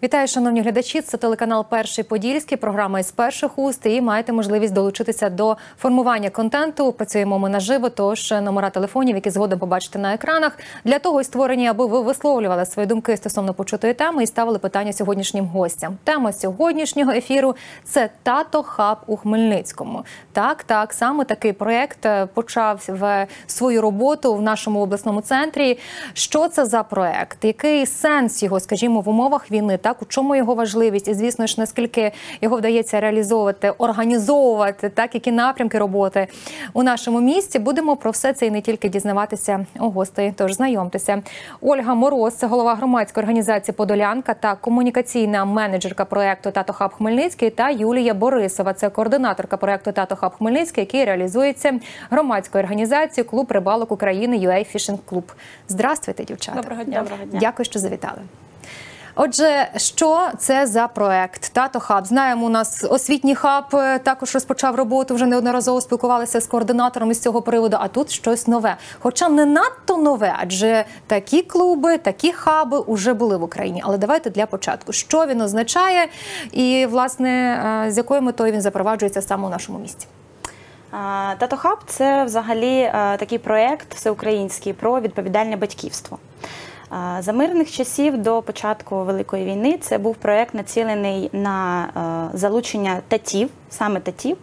Вітаю, шановні глядачі. Це телеканал «Перший Подільський», програма «Із перших уст». І маєте можливість долучитися до формування контенту. Працюємо ми наживо, тож номера телефонів, які згодом побачите на екранах. Для того і створені, аби ви висловлювали свої думки стосовно почутої теми і ставили питання сьогоднішнім гостям. Тема сьогоднішнього ефіру – це «Тато-хаб» у Хмельницькому. Так, саме такий проєкт почав свою роботу в нашому обласному центрі. Що це за проєкт? Який сенс його, скажімо, в умовах війни? Так, у чому його важливість? І, звісно ж, наскільки його вдається реалізовувати, організовувати, так, які напрямки роботи у нашому місті. Будемо про все це і не тільки дізнаватися у гостей. Тож знайомтеся. Ольга Мороз, це голова громадської організації «Подолянка» та комунікаційна менеджерка проєкту «Тато-хаб Хмельницький», та Юлія Борисова, це координаторка проєкту «Тато-хаб Хмельницький», який реалізується громадською організацією «Клуб рибалок України» UA Fishing Club. Здравствуйте, дівчата. Доброго дня. Дякую, що завітали. Отже, що це за проект «Тато-хаб»? Знаємо, у нас освітній хаб також розпочав роботу, вже неодноразово спілкувалися з координаторами з цього приводу, а тут щось нове. Хоча не надто нове, адже такі клуби, такі хаби вже були в Україні. Але давайте для початку. Що він означає і, власне, з якою метою він запроваджується саме у нашому місті? «Тато-хаб» – це взагалі такий проєкт всеукраїнський про відповідальне батьківство. За мирних часів до початку Великої війни це був проєкт, націлений на залучення татів, саме татів,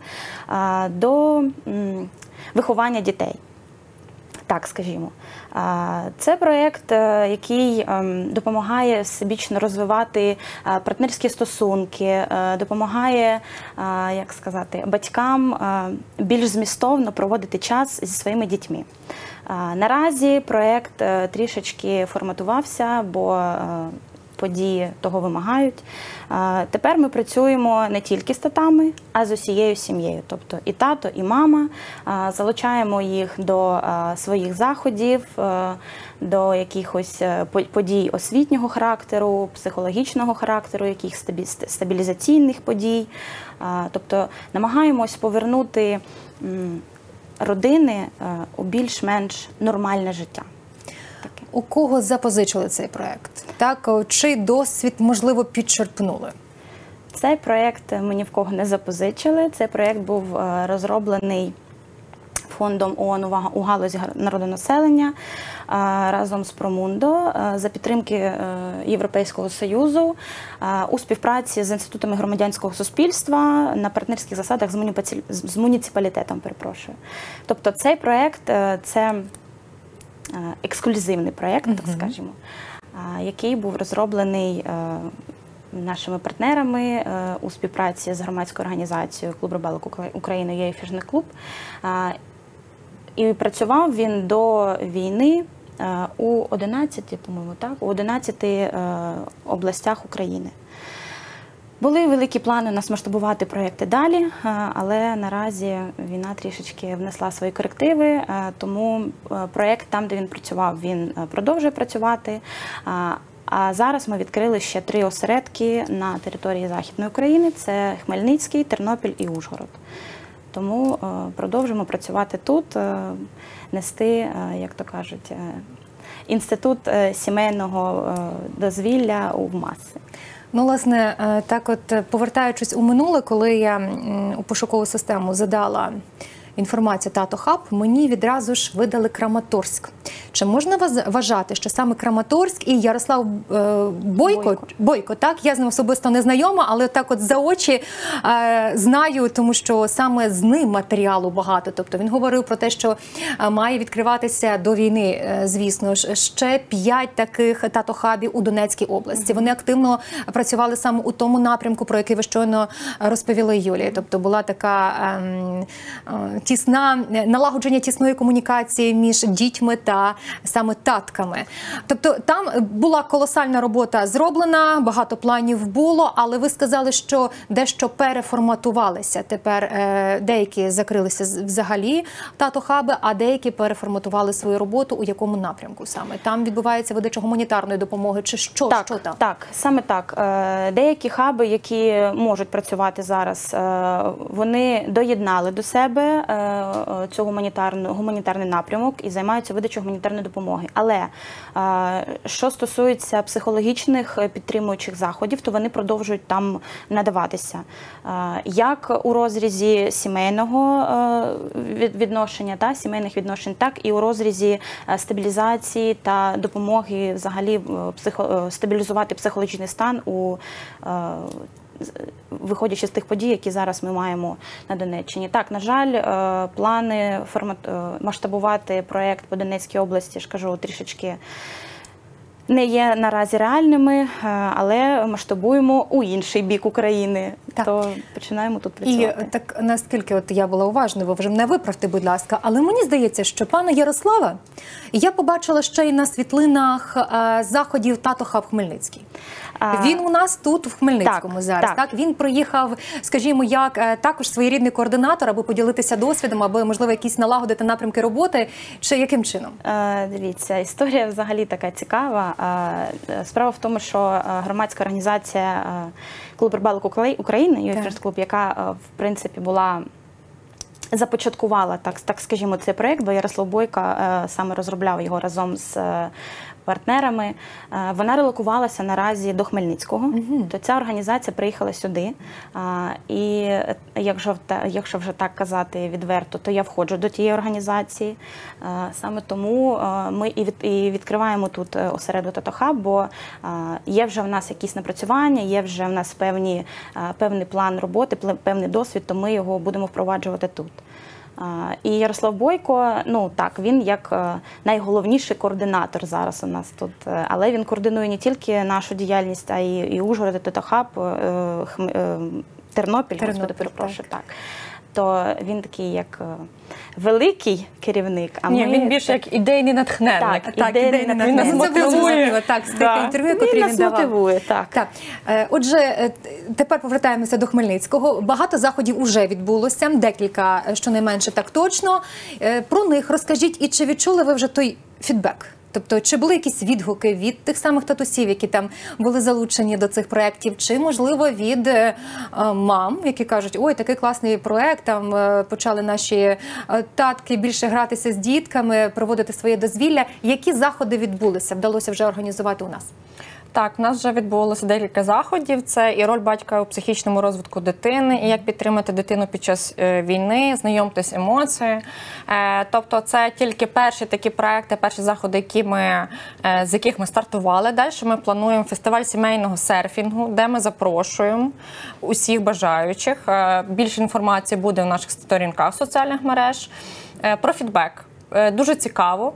до виховання дітей. Так, скажімо. Це проєкт, який допомагає всебічно розвивати партнерські стосунки, допомагає, як сказати, батькам більш змістовно проводити час зі своїми дітьми. Наразі проєкт трішечки форматувався, бо події того вимагають. Тепер ми працюємо не тільки з татами, а з усією сім'єю. Тобто і тато, і мама. Залучаємо їх до своїх заходів, до якихось подій освітнього характеру, психологічного характеру, якихось стабілізаційних подій. Тобто намагаємось повернути родини у більш-менш нормальне життя. У кого запозичили цей проєкт? Так, чий досвід, можливо, підчерпнули? Цей проєкт ми ні в кого не запозичили. Цей проєкт був розроблений фондом ООН у галузі народонаселення разом з Промундо за підтримки Європейського Союзу у співпраці з інститутами громадянського суспільства на партнерських засадах з муніципалітетом, перепрошую. Тобто цей проєкт – це ексклюзивний проєкт, так скажімо, який був розроблений нашими партнерами у співпраці з громадською організацією «Клуб рибалок України» UA Fishing Club. І працював він до війни у 11, по-моєму, так, у 11 областях України. Були великі плани у нас масштабувати проєкти далі, але наразі війна трішечки внесла свої корективи, тому проєкт там, де він працював, він продовжує працювати. А зараз ми відкрили ще 3 осередки на території Західної України – це Хмельницький, Тернопіль і Ужгород. Тому продовжуємо працювати тут, нести, як то кажуть, інститут сімейного дозвілля у маси. Ну, власне, так от, повертаючись у минуле, коли я у пошукову систему задала інформацію «Тато-хаб», мені відразу ж видали Краматорськ. Чи можна вважати, що саме Краматорськ і Ярослав Бойко, так, я з ним особисто не знайома, але так от за очі знаю, тому що саме з ним матеріалу багато. Тобто він говорив про те, що має відкриватися до війни, звісно ж, ще 5 таких тато-хабів у Донецькій області. Вони активно працювали саме у тому напрямку, про який ви щойно розповіли, Юлія. Тобто була така налагодження тісної комунікації між дітьми та саме татками. Тобто там була колосальна робота зроблена, багато планів було, але ви сказали, що дещо переформатувалися. Тепер деякі закрилися взагалі тато-хаби, а деякі переформатували свою роботу. У якому напрямку саме? Там відбувається видача гуманітарної допомоги чи що? Так, що там? Так, саме так. Деякі хаби, які можуть працювати зараз, вони доєднали до себе цю гуманітарний напрямок і займаються видачею гуманітарної допомоги. Але що стосується психологічних підтримуючих заходів, то вони продовжують там надаватися. Як у розрізі сімейного відношення, сімейних відношень, так і у розрізі стабілізації та допомоги взагалі стабілізувати психологічний стан виходячи з тих подій, які зараз ми маємо на Донеччині. Так, на жаль, плани масштабувати проєкт по Донецькій області, ж кажу, трішечки не є наразі реальними, але масштабуємо у інший бік України, то починаємо тут працювати. І так, наскільки я була уважною, ви вже мене виправте, будь ласка, але мені здається, що пана Ярослава я побачила ще й на світлинах заходів Тато Хаб Хмельницький. Він у нас тут, в Хмельницькому, зараз. Так? Він приїхав, скажімо, як також своєрідний координатор, аби поділитися досвідом, аби, можливо, якісь налагодити напрямки роботи, чи яким чином? Дивіться, історія взагалі така цікава. Справа в тому, що громадська організація «Клуб рибалок України», «Юрферст Клуб», яка, в принципі, започаткувала, так скажімо, цей проєкт, бо Ярослав Бойко саме розробляв його разом з партнерами, вона релокувалася наразі до Хмельницького, то ця організація приїхала сюди. І якщо вже так казати відверто, то я входжу до тієї організації. Саме тому ми і відкриваємо тут осередок Тато Хаб, бо є вже в нас якісь напрацювання, є вже в нас певний план роботи, певний досвід, то ми його будемо впроваджувати тут. І Ярослав Бойко, він як найголовніший координатор зараз у нас тут, але він координує не тільки нашу діяльність, а і Ужгород, Тато Хаб, Тернопіль, господи, перепрошую, так. То він такий як великий керівник, а він більше як ідейний натхненник. Ідейний натхненник. Він нас мотивує, з тих інтерв'ю, котрі він давав. Мотивує, так. Отже, тепер повертаємося до Хмельницького. Багато заходів уже відбулося, декілька, щонайменше так точно. Про них розкажіть, і чи відчули ви вже той фідбек? Тобто, чи були якісь відгуки від тих самих татусів, які там були залучені до цих проєктів, чи, можливо, від мам, які кажуть, ой, такий класний проєкт, там почали наші татки більше гратися з дітками, проводити своє дозвілля. Які заходи відбулися, вдалося вже організувати у нас? Так, у нас вже відбулося декілька заходів. Це і роль батька у психічному розвитку дитини, і як підтримати дитину під час війни, знайомтесь емоції. Тобто це тільки перші такі проекти, перші заходи, з яких ми стартували. Далі ми плануємо фестиваль сімейного серфінгу, де ми запрошуємо усіх бажаючих. Більше інформації буде в наших сторінках соціальних мереж. Про фідбек. Дуже цікаво.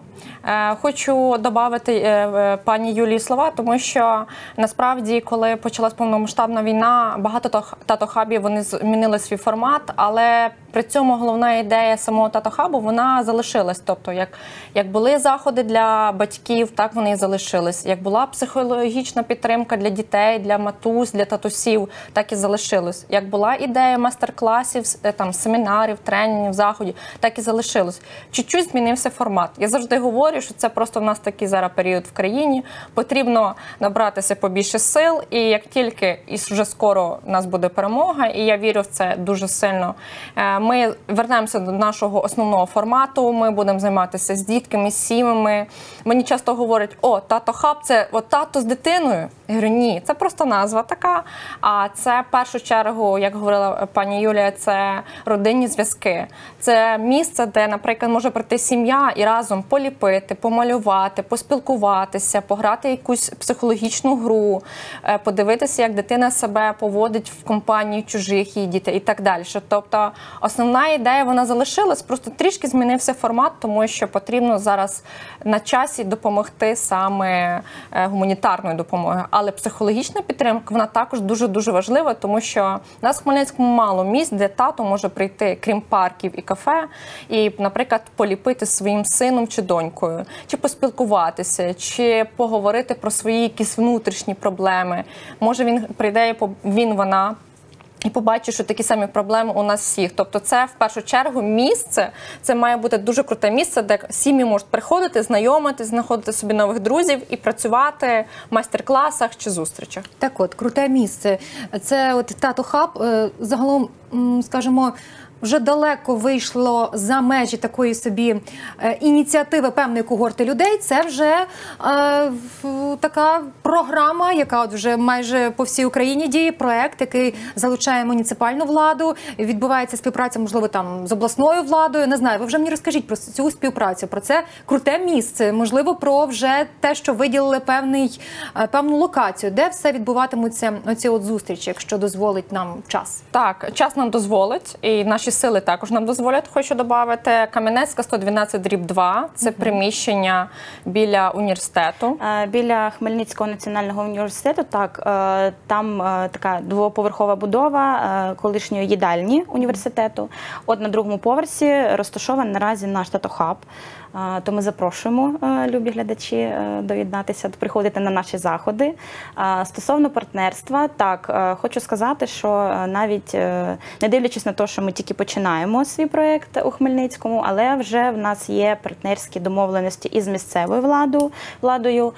Хочу додати пані Юлії слова, тому що насправді, коли почалась повномасштабна війна, багато тато-хабів вони змінили свій формат, але при цьому головна ідея самого тато-хабу, вона залишилась. Тобто, як були заходи для батьків, так вони і залишились. Як була психологічна підтримка для дітей, для матусь, для татусів, так і залишилось. Як була ідея майстер-класів, семінарів, тренінгів, заходів, так і залишилось. Чуть-чуть змінився формат. Я завжди говорю, що це просто в нас такий зараз період в країні. Потрібно набратися побільше сил, і як тільки, і вже скоро у нас буде перемога, і я вірю в це дуже сильно, ми вернемося до нашого основного формату, ми будемо займатися з дітками, з сім'ями. Мені часто говорять, Тато Хаб, це тато з дитиною. Я говорю, ні, це просто назва така, а це в першу чергу, як говорила пані Юлія, це родинні зв'язки. Це місце, де, наприклад, може прийти сім'я і разом поліпити, помалювати, поспілкуватися, пограти якусь психологічну гру, подивитися, як дитина себе поводить в компанії чужих її дітей і так далі. Тобто основна ідея, вона залишилась, просто трішки змінився формат, тому що потрібно зараз на часі допомогти саме гуманітарною допомогою. Але психологічна підтримка, вона також дуже-дуже важлива, тому що в нас в Хмельницькому мало місць, де тато може прийти, крім парків і кафе, і, наприклад, поліпити своїм сином чи донькою, чи поспілкуватися, чи поговорити про свої якісь внутрішні проблеми. Може він прийде, вона, і побачить, що такі самі проблеми у нас всіх. Тобто це, в першу чергу, місце, це має бути дуже круте місце, де сім'ї можуть приходити, знайомитись, знаходити собі нових друзів і працювати в майстер-класах чи зустрічах. Так от, круте місце. Це Тато Хаб, загалом, скажімо, вже далеко вийшло за межі такої собі ініціативи певної когорти людей. Це вже така програма, яка от вже майже по всій Україні діє, проект, який залучає муніципальну владу, відбувається співпраця, можливо, там з обласною владою. Не знаю, ви вже мені розкажіть про цю співпрацю, про це круте місце, можливо, про вже те, що виділили певну локацію, де все відбуватимуться оці от зустрічі, якщо дозволить нам час. Так, час нам дозволить, і наші сили також нам дозволять, хочу додати. Кам'янецька, 112/2, це приміщення біля університету. Біля Хмельницького національного університету, так, там така двоповерхова будова колишньої їдальні університету. От на другому поверсі розташований наразі наш татохаб. То ми запрошуємо, любі глядачі, доєднатися, приходити на наші заходи. Стосовно партнерства, так, хочу сказати, що навіть не дивлячись на те, що ми тільки починаємо свій проєкт у Хмельницькому, але вже в нас є партнерські домовленості із місцевою владою,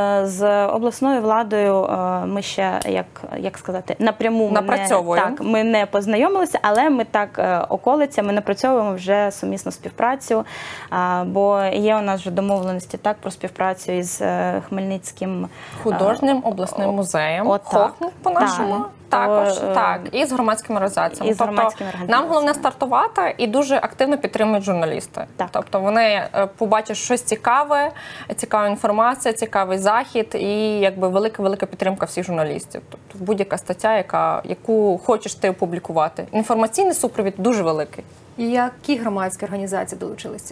з обласною владою ми ще, як сказати, напряму ми не познайомилися, але ми так околицями напрацьовуємо вже сумісну співпрацю, бо є у нас вже домовленості так про співпрацю із Хмельницьким художнім обласним музеєм, ХОХМ по-нашому. Також, так, і з громадськими організаціями. Нам головне стартувати і дуже активно підтримують журналісти. Так. Тобто вони побачать щось цікаве, цікава інформація, цікавий захід і якби велика підтримка всіх журналістів. Тобто будь-яка стаття, яку хочеш ти опублікувати. Інформаційний супровід дуже великий. І які громадські організації долучилися?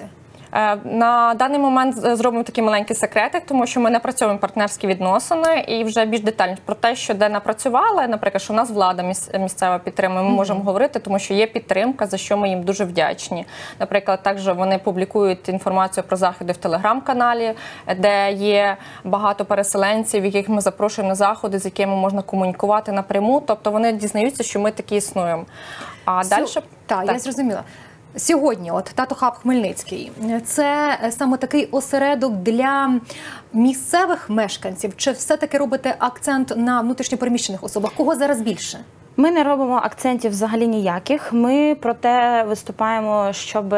На даний момент зробимо такий маленький секретик, тому що ми напрацьовуємо партнерські відносини і вже більш детально про те, що де напрацювали, наприклад, що у нас влада місцева підтримує, ми можемо говорити, тому що є підтримка, за що ми їм дуже вдячні. Наприклад, також вони публікують інформацію про заходи в телеграм-каналі, де є багато переселенців, яких ми запрошуємо на заходи, з якими можна комунікувати напряму, тобто вони дізнаються, що ми такі існуємо. А далі... Так, я зрозуміла. Сьогодні от Татохаб Хмельницький – це саме такий осередок для місцевих мешканців? Чи все-таки робите акцент на внутрішньопереміщених особах? Кого зараз більше? Ми не робимо акцентів взагалі ніяких. Ми проте виступаємо, щоб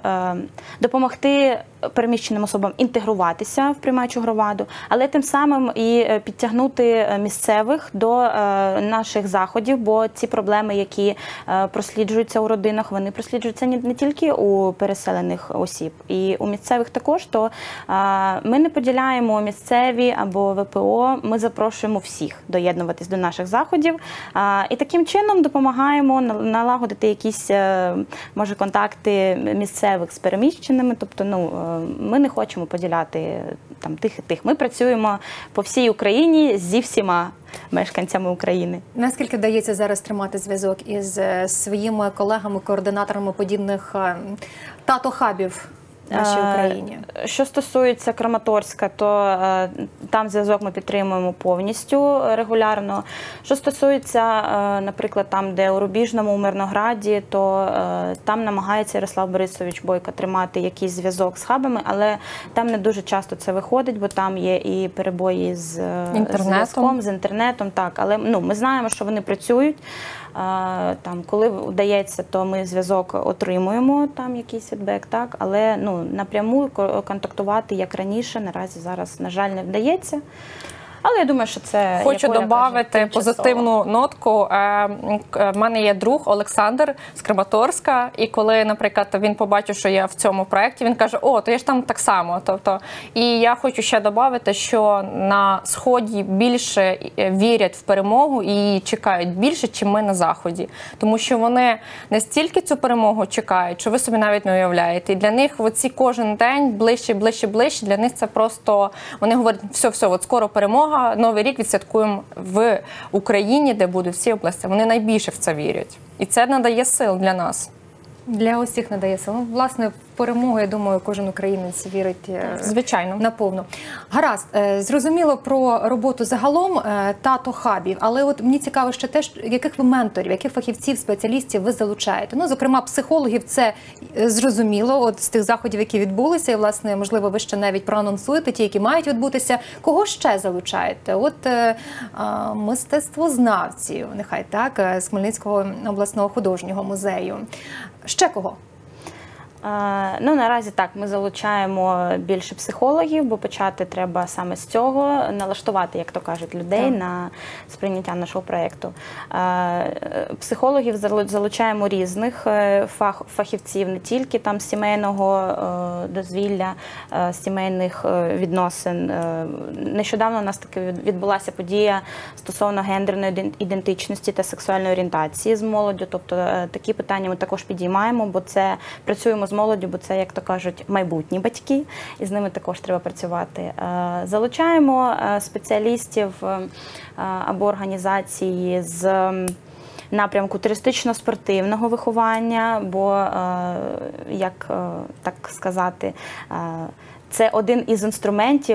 допомогти переміщеним особам інтегруватися в приймаючу громаду, але тим самим і підтягнути місцевих до наших заходів, бо ці проблеми, які просліджуються у родинах, вони просліджуються не тільки у переселених осіб, і у місцевих також, то ми не поділяємо місцеві або ВПО, ми запрошуємо всіх доєднуватись до наших заходів, і таким чином допомагаємо налагодити якісь, може, контакти місцевих з переміщеними, тобто, ми не хочемо поділяти там тих і тих. Ми працюємо по всій Україні зі всіма мешканцями України. Наскільки вдається зараз тримати зв'язок із своїми колегами, координаторами подібних татохабів в нашій Україні? Що стосується Краматорська, то там зв'язок ми підтримуємо повністю регулярно. Що стосується, наприклад, там, де у Рубіжному, у Мирнограді, то там намагається Ярослав Борисович Бойко тримати якийсь зв'язок з хабами, але там не дуже часто це виходить, бо там є і перебої з зв'язком, з інтернетом. Так, але ми знаємо, що вони працюють. Там, коли вдається, то ми зв'язок отримуємо, там якийсь фідбек, так, але напряму контактувати, як раніше, наразі зараз, на жаль, не вдається. Але я думаю, що це... Хочу додати позитивну нотку. В мене є друг Олександр з Краматорська, і коли, наприклад, він побачив, що я в цьому проєкті, він каже, о, то я ж там так само. Тобто, і я хочу ще додати, що на Сході більше вірять в перемогу і чекають більше, ніж ми на Заході. Тому що вони не стільки цю перемогу чекають, що ви собі навіть не уявляєте. І для них оці кожен день ближче, для них це просто, вони говорять, все, от скоро перемога, Новий рік відсвяткуємо в Україні, де будуть всі області. Вони найбільше в це вірять. І це надає сил для нас. Для усіх надає сил. Власне, перемогу, я думаю, кожен українець вірить Звичайно. наповну. Гаразд, зрозуміло про роботу загалом тато-хабів, але от мені цікаво ще те, яких ви менторів, яких фахівців, спеціалістів ви залучаєте? Ну, зокрема, психологів, це зрозуміло, от з тих заходів, які відбулися, і, власне, можливо, ви ще навіть проанонсуєте ті, які мають відбутися. Кого ще залучаєте? От мистецтвознавців, нехай так, з Хмельницького обласного художнього музею. Ще кого? Ну, наразі так, ми залучаємо більше психологів, бо почати треба саме з цього, налаштувати, як то кажуть, людей на сприйняття нашого проєкту. Психологів залучаємо різних фахівців, не тільки там з сімейного дозвілля, з сімейних відносин. Нещодавно у нас таки відбулася подія стосовно гендерної ідентичності та сексуальної орієнтації з молоддю, тобто такі питання ми також підіймаємо, бо це працюємо з молоддю, бо це, як то кажуть, майбутні батьки, і з ними також треба працювати. Залучаємо спеціалістів або організації з напрямку туристично-спортивного виховання, бо, як так сказати, це один із інструментів,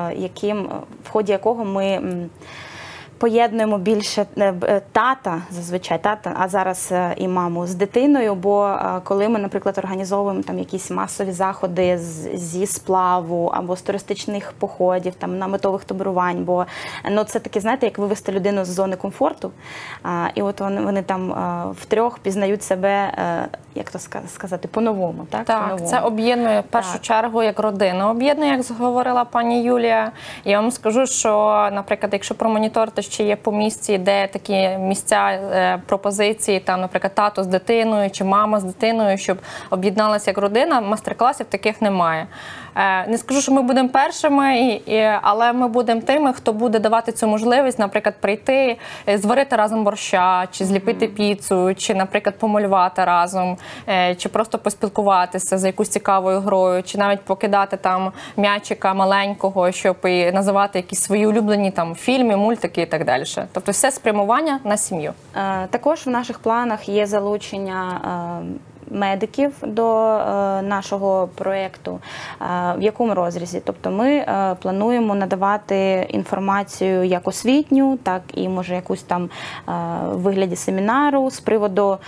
в ході якого ми поєднуємо більше тата, зазвичай тата, а зараз і маму з дитиною, бо коли ми, наприклад, організовуємо там якісь масові заходи зі сплаву або з туристичних походів, там наметових таборувань, бо ну, це таке, знаєте, як вивести людину з зони комфорту, і от вони там втрьох пізнають себе, як то сказати, по-новому. Так, Так, це об'єднує в першу чергу як родина. Об'єднує, як говорила пані Юлія. Я вам скажу, що, наприклад, якщо промоніторити, що є по місті, де такі місця, пропозиції, там, наприклад, тато з дитиною чи мама з дитиною, щоб об'єдналася як родина, мастер-класів таких немає. Не скажу, що ми будемо першими, але ми будемо тими, хто буде давати цю можливість, наприклад, прийти, зварити разом борща, чи зліпити піцу, чи, наприклад, помалювати разом, чи просто поспілкуватися за якусь цікавою грою, чи навіть покидати там м'ячика маленького, щоб і називати якісь свої улюблені там фільми, мультики і так далі. Тобто все спрямування на сім'ю. Також в наших планах є залучення медиків до нашого проєкту. В якому розрізі? Тобто ми плануємо надавати інформацію як освітню, так і, може, якусь там в вигляді семінару з приводу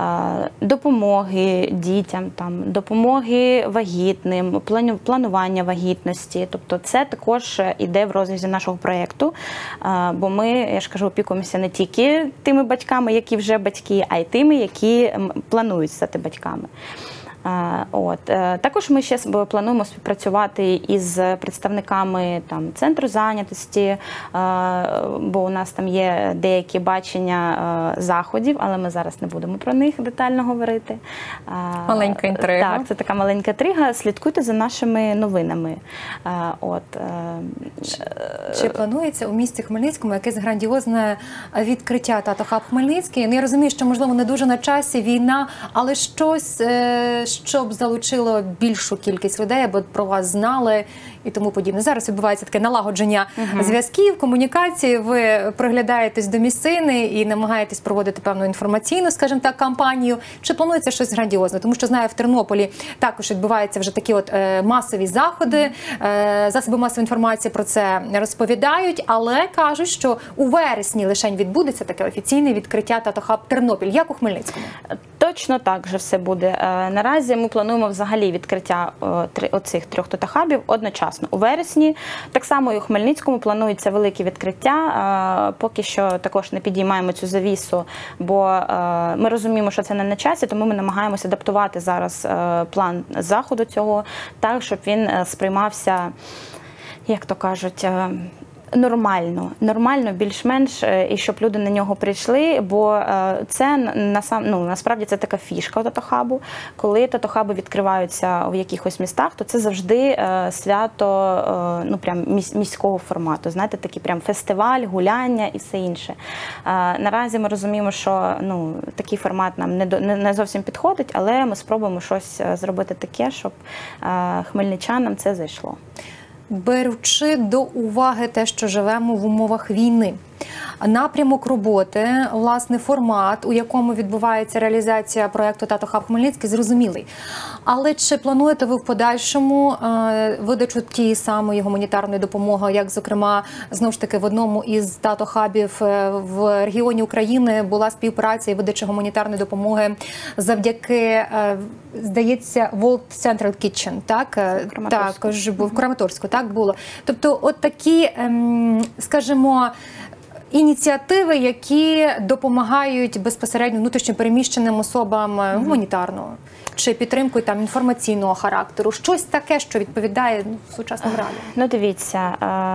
допомоги дітям, там, допомоги вагітним, планування вагітності. Тобто це також іде в розрізі нашого проєкту, бо ми, я ж кажу, опікуємося не тільки тими батьками, які вже батьки, а й тими, які планують стати батьками. Також ми ще плануємо співпрацювати із представниками там, центру зайнятості, бо у нас там є деякі бачення заходів, але ми зараз не будемо про них детально говорити. Маленька інтрига. Так, це така маленька інтрига. Слідкуйте за нашими новинами. Чи планується у місті Хмельницькому якесь грандіозне відкриття тато-хаб Хмельницький? Ну, я розумію, що, можливо, не дуже на часі війна, але щось, щоб залучило більшу кількість людей, аби про вас знали і тому подібне. Зараз відбувається таке налагодження зв'язків, комунікації, ви приглядаєтесь до місцини і намагаєтесь проводити певну інформаційну, скажімо так, кампанію. Чи планується щось грандіозне? Тому що, знаю, в Тернополі також відбуваються вже такі от масові заходи, засоби масової інформації про це розповідають, але кажуть, що у вересні лише відбудеться таке офіційне відкриття тато-хаб Тернопіль, як у Хмельницькому. Точно так же все буде. Наразі ми плануємо взагалі відкриття оцих 3 тато-хабів одночасно. У вересні, так само і у Хмельницькому планується велике відкриття. Поки що також не підіймаємо цю завісу, бо ми розуміємо, що це не на часі, тому ми намагаємося адаптувати зараз план заходу цього так, щоб він сприймався, як то кажуть, нормально, більш-менш, і щоб люди на нього прийшли, бо це насправді це така фішка тато-хабу. Коли тато-хаби відкриваються в якихось містах, то це завжди свято прям міського формату. Знаєте, такий прям фестиваль, гуляння і все інше. Наразі ми розуміємо, що такий формат нам не зовсім підходить, але ми спробуємо щось зробити таке, щоб хмельничанам це зайшло. Беручи до уваги те, що живемо в умовах війни, напрямок роботи, власне, формат, у якому відбувається реалізація проєкту «Тато Хаб Хмельницький», зрозумілий. Але чи плануєте ви в подальшому видачу тієї самої гуманітарної допомоги, як, зокрема, знову ж таки, в одному із тато-хабів в регіоні України була співпраця і видача гуманітарної допомоги завдяки, здається, World Central Kitchen, так? Також в Краматорську, так було. Тобто, от такі, скажімо, ініціативи, які допомагають безпосередньо внутрішньо переміщеним особам гуманітарного чи підтримкою там інформаційного характеру. Щось таке, що відповідає сучасним реаліям. Ну, дивіться,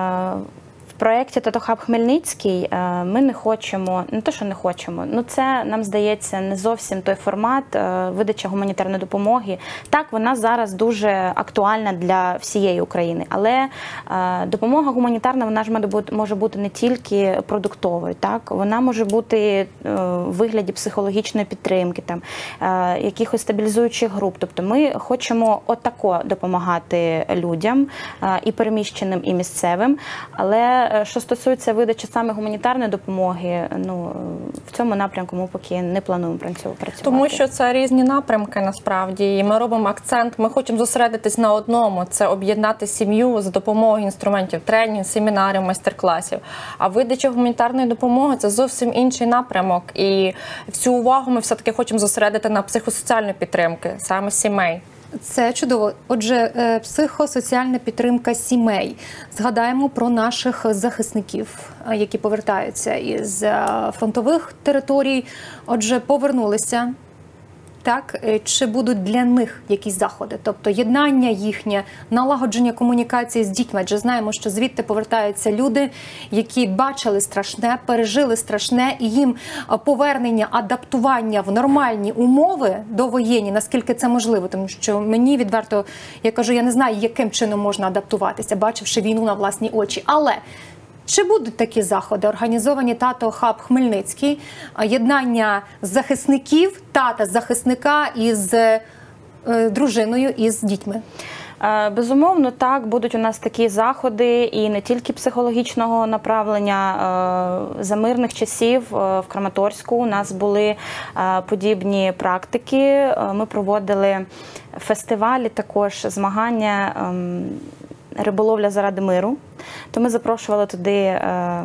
в проєкті «Тато Хаб Хмельницький» ми не хочемо, не те, що не хочемо, ну це, нам здається, не зовсім той формат видачі гуманітарної допомоги. Так, вона зараз дуже актуальна для всієї України, але допомога гуманітарна, вона ж може бути не тільки продуктовою, так? Вона може бути в вигляді психологічної підтримки, там, якихось стабілізуючих груп. Тобто ми хочемо отако допомагати людям, і переміщеним, і місцевим, але що стосується видачі саме гуманітарної допомоги, ну, в цьому напрямку ми поки не плануємо працювати. Тому що це різні напрямки, насправді, і ми робимо акцент, ми хочемо зосередитись на одному, це об'єднати сім'ю за допомогою інструментів тренінг, семінарів, майстер-класів. А видача гуманітарної допомоги – це зовсім інший напрямок, і всю увагу ми все-таки хочемо зосередити на психосоціальної підтримки, саме сімей. Це чудово. Отже, психосоціальна підтримка сімей. Згадаємо про наших захисників, які повертаються із фронтових територій. Отже, повернулися. Так, чи будуть для них якісь заходи? Тобто єднання їхнє, налагодження комунікації з дітьми. Адже знаємо, що звідти повертаються люди, які бачили страшне, пережили страшне, і їм повернення, адаптування в нормальні умови довоєнні, наскільки це можливо. Тому що мені відверто, я кажу, я не знаю, яким чином можна адаптуватися, бачивши війну на власні очі. Але чи будуть такі заходи, організовані «Тато Хаб Хмельницький», єднання захисників, тата-захисника із дружиною, із дітьми? Безумовно, так, будуть у нас такі заходи і не тільки психологічного направлення. За мирних часів в Краматорську у нас були подібні практики. Ми проводили фестивалі, також змагання «Риболовля заради миру». То ми запрошували туди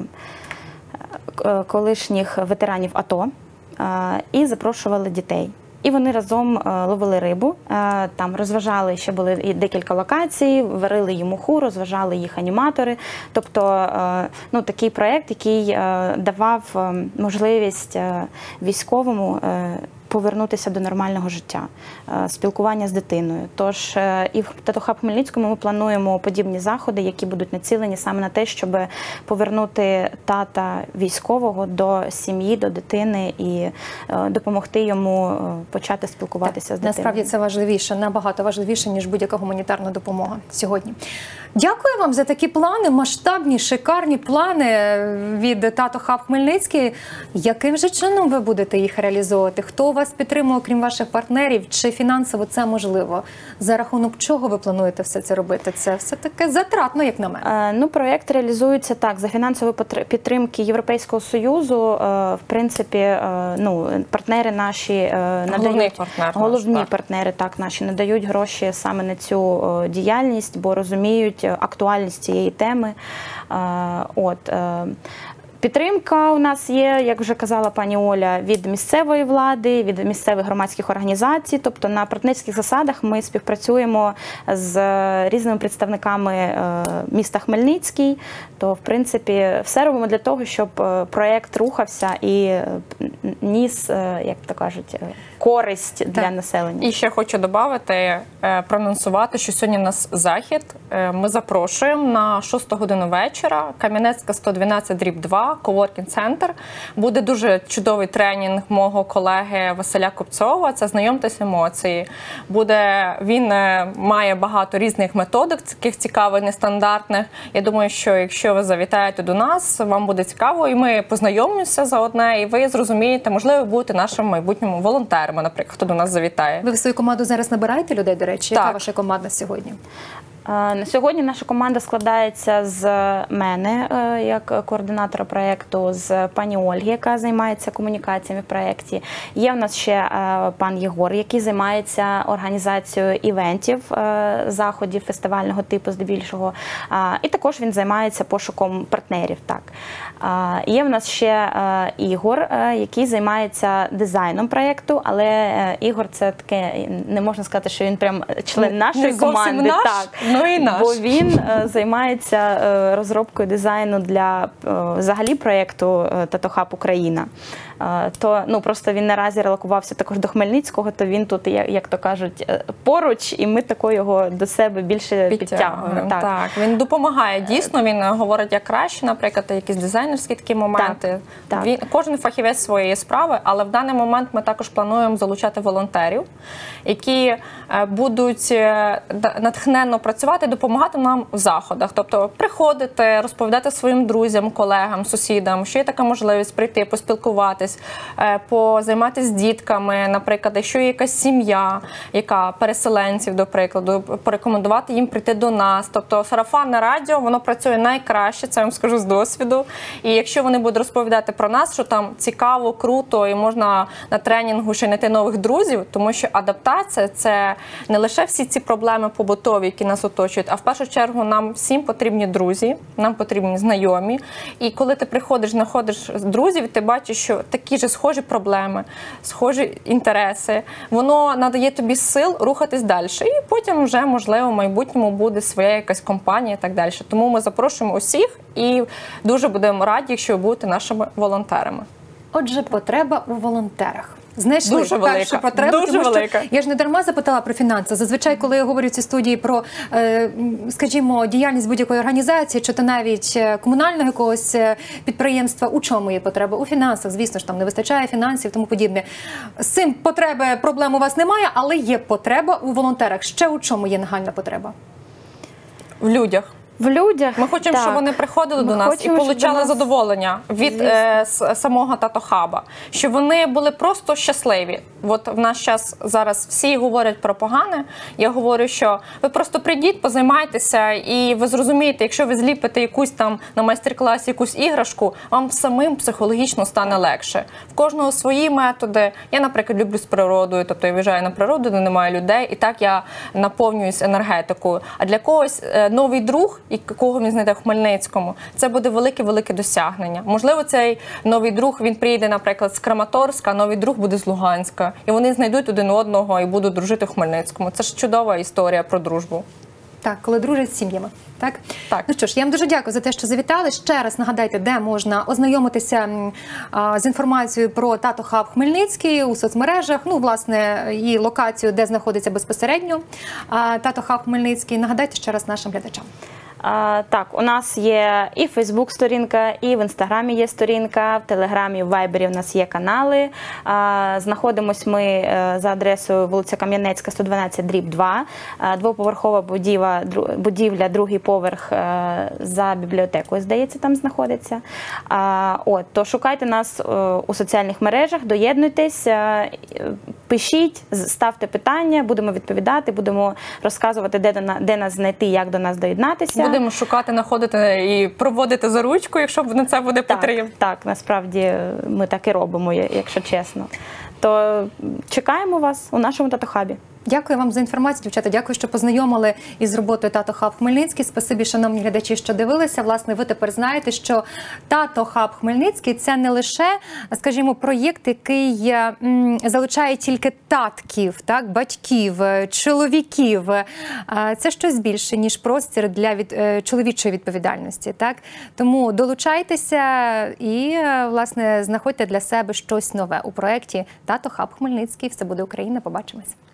колишніх ветеранів АТО і запрошували дітей. І вони разом ловили рибу, там розважали, ще були і декілька локацій, варили їм уху, розважали їх аніматори. Тобто, ну, такий проєкт, який давав можливість військовому повернутися до нормального життя, спілкування з дитиною. Тож і в «Тато Хаб Хмельницькому» ми плануємо подібні заходи, які будуть націлені саме на те, щоб повернути тата військового до сім'ї, до дитини і допомогти йому почати спілкуватися з дитиною. Насправді це важливіше, набагато важливіше, ніж будь-яка гуманітарна допомога сьогодні. Дякую вам за такі плани, масштабні, шикарні плани від «Тато Хаб Хмельницький». Яким же чином ви будете їх реалізовувати? Хто вас підтримує, окрім ваших партнерів? Чи фінансово це можливо? За рахунок чого ви плануєте все це робити? Це все таке затратно, як на мене. Ну, проєкт реалізується так, за фінансової підтримки Європейського Союзу. В принципі, ну, партнери наші надають, головні партнери так, наші надають гроші саме на цю діяльність, бо розуміють актуальність цієї теми. Підтримка у нас є, як вже казала пані Оля, від місцевої влади, від місцевих громадських організацій. Тобто на партнерських засадах ми співпрацюємо з різними представниками міста Хмельницький. То, в принципі, все робимо для того, щоб проєкт рухався і ніс, як то кажуть, користь для населення. І ще хочу додати, проанонсувати, що сьогодні у нас захід. Ми запрошуємо на 6 годину вечора, Кам'янецька 112/2, коворкінг-центр. Буде дуже чудовий тренінг мого колеги Василя Купцова. Це «Знайомтесь емоції». Він має багато різних методик, таких цікавих, нестандартних. Я думаю, що якщо ви завітаєте до нас, вам буде цікаво, і ми познайомимося заодне, і ви зрозумієте, можливо, будете нашим майбутнім волонтерами, наприклад, хто до нас завітає. Ви в свою команду зараз набираєте людей, до речі? Так. Яка ваша команда сьогодні? На сьогодні наша команда складається з мене, як координатора проєкту, з пані Ольги, яка займається комунікаціями в проєкті. Є в нас ще пан Єгор, який займається організацією івентів, заходів фестивального типу здебільшого. І також він займається пошуком партнерів. Так. Є в нас ще Ігор, який займається дизайном проєкту, але Ігор – це таке, не можна сказати, що він прям член нашої команди. Наш, так. Ну і наш. Бо він займається розробкою дизайну для взагалі проєкту «Татохаб Україна». То просто він наразі релокувався також до Хмельницького, то він тут, як то кажуть, поруч, і ми тако його до себе більше підтягуємо. Так, він допомагає дійсно, він говорить як краще, наприклад, якісь дизайнерські такі моменти. Так. Кожен фахівець своєї справи, але в даний момент ми також плануємо залучати волонтерів, які будуть натхненно працювати, допомагати нам в заходах. Тобто приходити, розповідати своїм друзям, колегам, сусідам, що є така можливість прийти, поспілкуватись, позайматися з дітками, наприклад, якщо є якась сім'я, яка переселенців, до прикладу, порекомендувати їм прийти до нас. Тобто сарафанне радіо, воно працює найкраще, це я вам скажу з досвіду. І якщо вони будуть розповідати про нас, що там цікаво, круто і можна на тренінгу ще знайти нових друзів, тому що адаптація – це не лише всі ці проблеми побутові, які нас оточують, а в першу чергу нам всім потрібні друзі, нам потрібні знайомі. І коли ти приходиш, знаходиш друзів, ти бачиш, що такі ж схожі проблеми, схожі інтереси, воно надає тобі сил рухатись далі. І потім вже, можливо, в майбутньому буде своя якась компанія і так далі. Тому ми запрошуємо усіх і дуже будемо раді, якщо ви будете нашими волонтерами. Отже, потреба у волонтерах. Знайшли дуже першу велика, потребу, дуже тому що велика. Я ж не дарма запитала про фінанси. Зазвичай, коли я говорю в цій студії про, скажімо, діяльність будь-якої організації, чи то навіть комунального якогось підприємства, у чому є потреба? У фінансах, звісно ж, там не вистачає фінансів, тому подібне. З цим проблем у вас немає, але є потреба у волонтерах. Ще у чому є нагальна потреба? В людях. В людях. Ми хочемо, щоб вони приходили до нас і отримали задоволення від самого Татохаба. Щоб вони були просто щасливі. От в наш час зараз всі говорять про погане. Я говорю, що ви просто прийдіть, позаймайтеся, і ви зрозумієте, якщо ви зліпите якусь там на майстер-класі якусь іграшку, вам самим психологічно стане легше. В кожного свої методи. Я, наприклад, люблю з природою, тобто я виїжджаю на природу, де немає людей, і так я наповнююсь енергетикою. А для когось новий друг, і кого він знайде в Хмельницькому, це буде велике-велике досягнення. Можливо, цей новий друг, він приїде, наприклад, з Краматорська, а новий друг буде з Луганська. І вони знайдуть один одного і будуть дружити в Хмельницькому. Це ж чудова історія про дружбу. Так, коли дружать з сім'ями. Так? Так. Ну що ж, я вам дуже дякую за те, що завітали. Ще раз нагадайте, де можна ознайомитися з інформацією про Татохаб Хмельницький у соцмережах, ну, власне, і локацію, де знаходиться безпосередньо Татохаб Хмельницький. Нагадайте ще раз нашим глядачам. Так, у нас є і Фейсбук-сторінка, і в Інстаграмі є сторінка, в Телеграмі, в Вайбері у нас є канали. Знаходимось ми за адресою вулиця Кам'янецька, 112/2, двоповерхова будівля, другий поверх за бібліотекою, здається, там знаходиться. То шукайте нас у соціальних мережах, доєднуйтесь, пишіть, ставте питання, будемо відповідати, будемо розказувати, де нас знайти, як до нас доєднатися. Будемо шукати, знаходити і проводити за ручку, якщо на це буде потрібно. Так, насправді ми так і робимо, якщо чесно. То чекаємо вас у нашому Татохабі. Дякую вам за інформацію, дівчата. Дякую, що познайомили із роботою Татохаб Хмельницький. Спасибі, шановні глядачі, що дивилися. Власне, ви тепер знаєте, що Татохаб Хмельницький – це не лише, скажімо, проєкт, який залучає тільки татків, так, батьків, чоловіків. Це щось більше, ніж простір для чоловічої відповідальності. Так? Тому долучайтеся і, власне, знаходьте для себе щось нове у проєкті Татохаб Хмельницький. Все буде Україна. Побачимось.